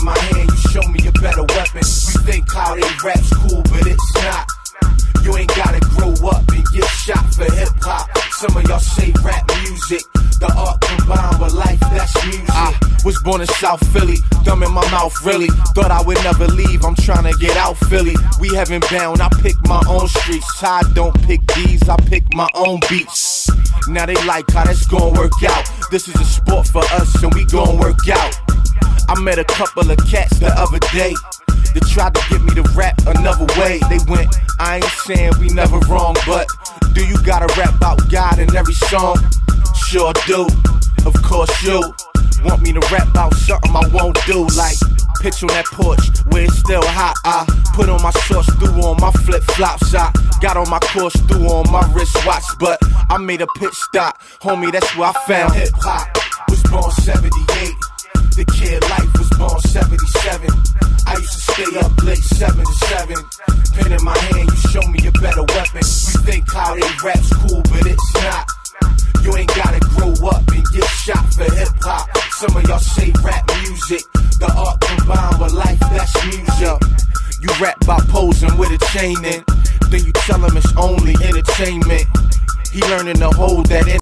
in my hand, you show me a better weapon. We think how they rap's cool, but it's not. You ain't gotta grow up and get shot for hip-hop. Some of y'all say rap music, the art combined with life, that's music. I was born in South Philly, thumb in my mouth really. Thought I would never leave, I'm trying to get out Philly. We heaven bound, I pick my own streets. I don't pick these, I pick my own beats. Now they like how that's gon' work out. This is a sport for us and we gon' work out. I met a couple of cats the other day. They tried to get me to rap another way. They went, I ain't saying we never wrong, but do you gotta rap about God in every song? Sure do, of course you want me to rap about something I won't do. Like, pitch on that porch where it's still hot. I put on my shorts, threw on my flip-flops. I got on my course, threw on my wristwatch. But I made a pit stop, homie, that's where I found hip-hop. Was born 78, the kid life was born 77. I used to stay up late 7 to 7. Pen in my hand, you show me a better weapon. We think how they rap's cool, but it's not. You ain't gotta grow up and get shot for hip-hop. Some of y'all say rap music, the art combined with life, that's music. You rap by posing with a chain in, then you tell him it's only entertainment. He learning to hold that in.